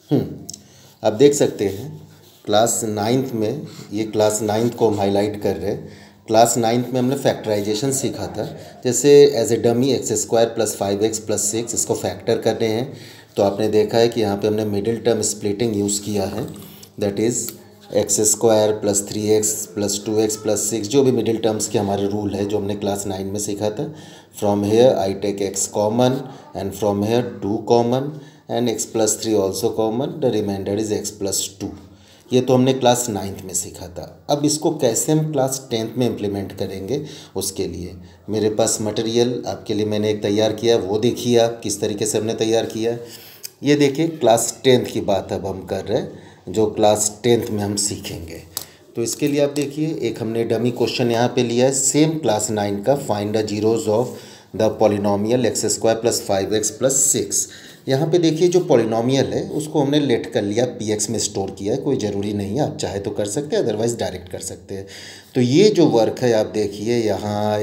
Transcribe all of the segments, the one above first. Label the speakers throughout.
Speaker 1: आप देख सकते हैं क्लास नाइन्थ में, ये क्लास नाइन्थ को हम हाईलाइट कर रहे हैं। क्लास नाइन्थ में हमने फैक्टराइजेशन सीखा था। जैसे as a dummy x square plus 5x plus 6 इसको फैक्टर करने हैं। तो आपने देखा है कि यहाँ पे हमने मिडिल टर्म स्प्लिटिंग यूज़ किया है, that is x square plus 3x plus 2x plus 6, जो भी मिडिल टर्म्स के हमारे रूल है जो हमने क्लास 9 में सीखा था। From here I take x common and from here 2 common and x plus 3 also common, the remainder is x plus 2। ये तो हमने क्लास 9th में सीखा था। अब इसको कैसे हम क्लास 10th में इम्प्लीमेंट करेंगे, उसके लिए मेरे पास मटेरियल आपके लिए मैंने एक तैयार किया है, वो देखिए आप किस तरीके से हमने तैयार किया है। ये देखिए क्लास 10th की बात अब हम कर रहे हैं, जो क्लास 10th में हम सीखेंगे। तो इसके लिए आप देखिए एक हमने डमी क्वेश्चन यहाँ पे लिया है सेम क्लास 9 का, find the zeros of the polynomial x square plus 5x plus 6। यहाँ पे देखिए जो पॉलिनोमियल है उसको हमने लेट कर लिया, px में स्टोर किया है, कोई ज़रूरी नहीं है, आप चाहे तो कर सकते हैं, अदरवाइज़ डायरेक्ट कर सकते हैं। तो ये जो वर्क है आप देखिए यहाँ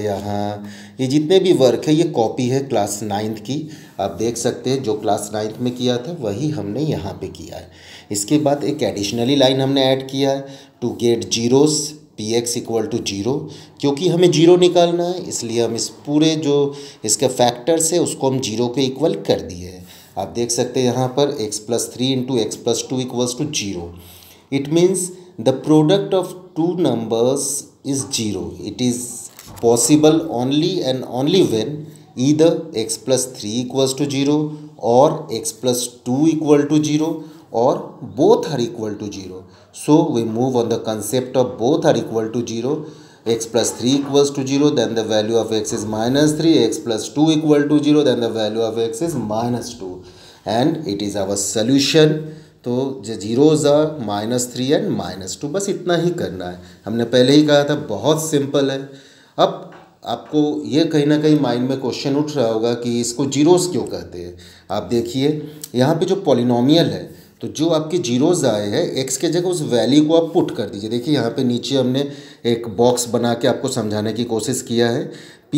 Speaker 1: ये जितने भी वर्क है ये कॉपी है क्लास 9th की। आप देख सकते हैं जो क्लास 9th में किया था वही हमने यहाँ पे किया है। इसके बाद एक एडिशनली लाइन हमने ऐड किया है to get zeros px equal to 0, क्योंकि हमें 0 निकालना है इसलिए हम इस पूरे जो इसके फैक्टर्स है उसको हम 0 के इक्वल कर दिए हैं। आप देख सकते हैं यहाँ पर x plus 3 into x plus 2 equals to 0। It means the product of two numbers is 0। It is possible only and only when either x plus 3 equals to 0 और x plus 2 equal to 0 or both are equal to 0. So we move on the concept of both are equal to 0. X plus 3 equals to 0, then the value of x is minus 3. X plus 2 equal to 0, then the value of x is minus 2. And it is our solution. तो जो zeros uh -3 and -2, बस इतना ही करना है। हमने पहले ही कहा था बहुत सिंपल है। अब आपको ये कहीं ना कहीं माइंड में क्वेश्चन उठ रहा होगा कि इसको जीरोज़ क्यों कहते हैं। आप देखिए यहाँ पे जो पॉलिनोमियल है, तो जो आपके जीरोज़ आए हैं एक्स के जगह उस वैल्यू को आप पुट कर दीजिए। देखिए यहाँ पे नीचे हमने एक बॉक्स बना के आपको समझाने की कोशिश किया है।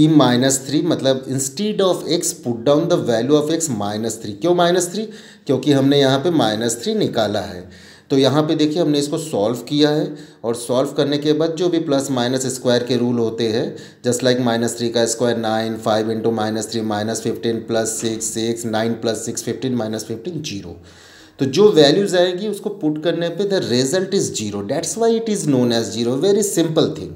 Speaker 1: p-3 मतलब instead of x put down the value of x -3। क्यों -3? क्योंकि हमने यहाँ पे -3 निकाला है। तो यहाँ पे देखिए हमने इसको सॉल्व किया है और सॉल्व करने के बाद जो भी प्लस माइनस स्क्वायर के रूल होते हैं, जस्ट लाइक -3 का स्क्वायर 9, 5 इंटू -3 -15 प्लस 6 9 प्लस 6 15 -15 0। तो जो वैल्यूज़ आएगी उसको पुट करने पे the result is 0, that's why it is known as 0। Very simple thing.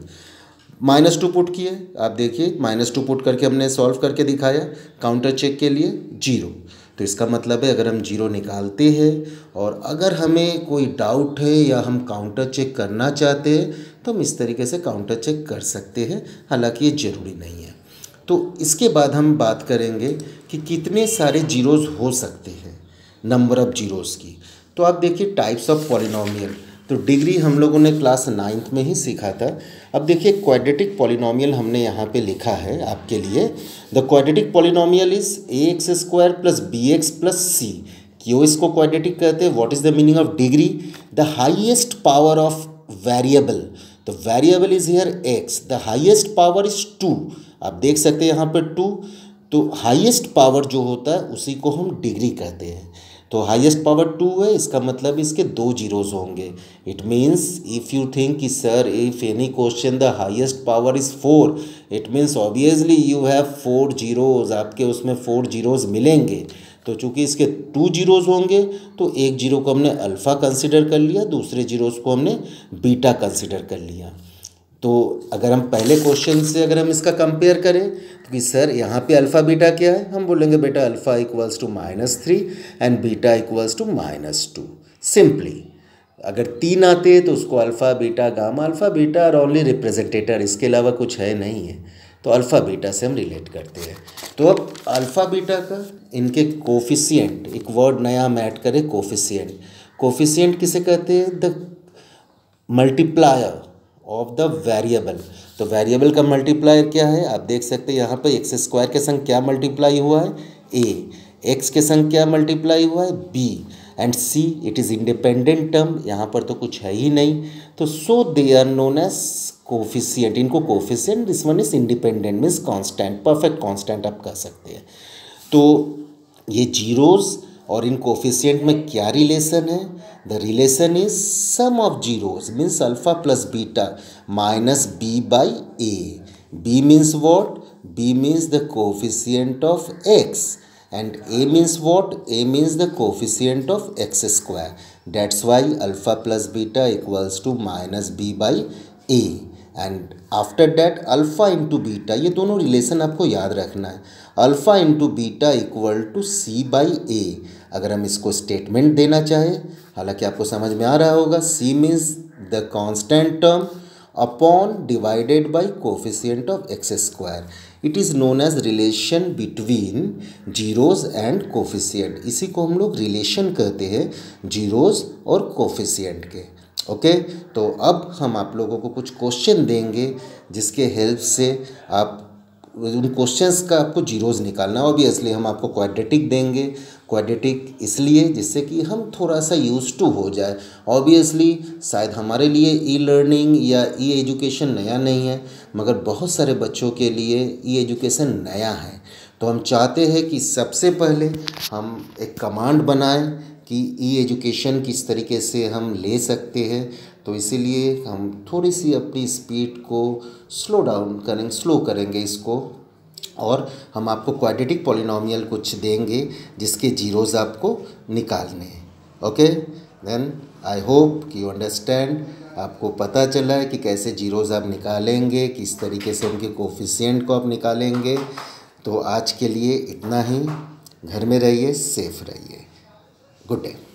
Speaker 1: -2 put किए, आप देखिए -2 पुट करके हमने सॉल्व करके दिखाया काउंटर चेक के लिए 0। तो इसका मतलब है अगर हम 0 निकालते हैं और अगर हमें कोई डाउट है या हम काउंटर चेक करना चाहते हैं तो हम इस तरीके से काउंटर चेक कर सकते हैं, हालांकि ये ज़रूरी नहीं है। तो इसके बाद हम बात करेंगे कि कितने सारे जीरोज़ हो सकते हैं, नंबर ऑफ जीरोज़ की। तो आप देखिए टाइप्स ऑफ पॉलिनोमियल, तो डिग्री हम लोगों ने क्लास 9th में ही सीखा था। अब देखिए क्वाड्रेटिक पॉलिनोमियल हमने यहाँ पे लिखा है आपके लिए। The quadratic polynomial is ax² plus bx plus c। क्यों इसको क्वाड्रेटिक कहते हैं? What is the meaning of degree? The highest power of variable, तो variable is here x, the highest power is 2। आप देख सकते हैं यहाँ पर 2, तो हाईएस्ट पावर जो होता है उसी को हम डिग्री कहते हैं। तो हाईएस्ट पावर 2 है, इसका मतलब इसके 2 जीरोज़ होंगे। It means if you think कि sir if any question the highest power is 4, it means obviously you have 4 zeros, आपके उसमें 4 जीरोज़ मिलेंगे। तो चूंकि इसके 2 जीरोज़ होंगे तो एक जीरो को हमने अल्फ़ा कंसिडर कर लिया, दूसरे जीरोज़ को हमने बीटा कंसिडर कर लिया। तो अगर हम पहले क्वेश्चन से अगर हम इसका कंपेयर करें तो कि सर यहाँ पे अल्फ़ा बीटा क्या है, हम बोलेंगे बेटा alpha equals to -3 and beta equals to -2। Simply अगर 3 आते हैं तो उसको alpha beta gamma, alpha beta और ओनली रिप्रेजेंटेटर, इसके अलावा कुछ है नहीं है। तो अल्फ़ा बीटा से हम रिलेट करते हैं। तो अब अल्फ़ा बीटा का इनके कोफिशिएंट, एक वर्ड नया हम ऐड करें कोफिशिएंट। कोफिशिएंट किसे कहते हैं? The multiplier of the variable. तो वेरिएबल का मल्टीप्लायर क्या है? आप देख सकते हैं यहाँ पे x² के संग क्या मल्टीप्लाई हुआ है? a, x के संग क्या मल्टीप्लाई हुआ है? b, and c it is independent term, यहाँ पर तो कुछ है ही नहीं। तो so they are known as coefficient. इनको coefficient, this one is independent means constant, perfect constant आप कह सकते हैं। तो ये जीरोज़ और इन कोफिशिएंट में क्या रिलेशन है? The relation is sum of zeros means alpha plus beta minus b by a. B means what? B means the coefficient of x and a means what? A means the coefficient of x square. That's why alpha plus beta equals to minus b by a. And after that alpha into beta, ये दोनों relation आपको याद रखना है. Alpha into beta equal to c by a. अगर हम इसको statement देना चाहें, हालांकि आपको समझ में आ रहा होगा, c means the constant term upon divided by coefficient of x square. It is known as relation between zeros and coefficient. इसी को हम लोग रिलेशन कहते हैं जीरोज़ और कोफिशिएंट के. ओके, तो अब हम आप लोगों को कुछ क्वेश्चन देंगे जिसके हेल्प से आप उन क्वेश्चंस का आपको जीरोज़ निकालना. ऑब्वियसली हम आपको क्वाड्रेटिक देंगे. क्वाड्रेटिक इसलिए जिससे कि हम थोड़ा सा यूज टू हो जाए. ऑब्वियसली शायद हमारे लिए ई लर्निंग या ई एजुकेशन नया नहीं है, मगर बहुत सारे बच्चों के लिए ई एजुकेशन नया है. तो हम चाहते हैं कि सबसे पहले हम एक कमांड बनाएं कि ई एजुकेशन किस तरीके से हम ले सकते हैं. तो इसीलिए हम थोड़ी सी अपनी स्पीड को स्लो करेंगे इसको, और हम आपको क्वाड्रेटिक पॉलिनोमियल कुछ देंगे जिसके जीरोज़ आपको निकालने हैं. ओके, देन आई होप कि यू अंडरस्टैंड. आपको पता चला है कि कैसे जीरोज़ आप निकालेंगे, किस तरीके से उनके कोफिशिएंट को आप निकालेंगे. तो आज के लिए इतना ही. घर में रहिए, सेफ रहिए. Good day.